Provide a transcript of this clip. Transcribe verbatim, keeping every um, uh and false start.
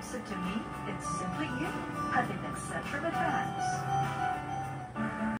said to me, it's simply you. I think that's Centrum advanced.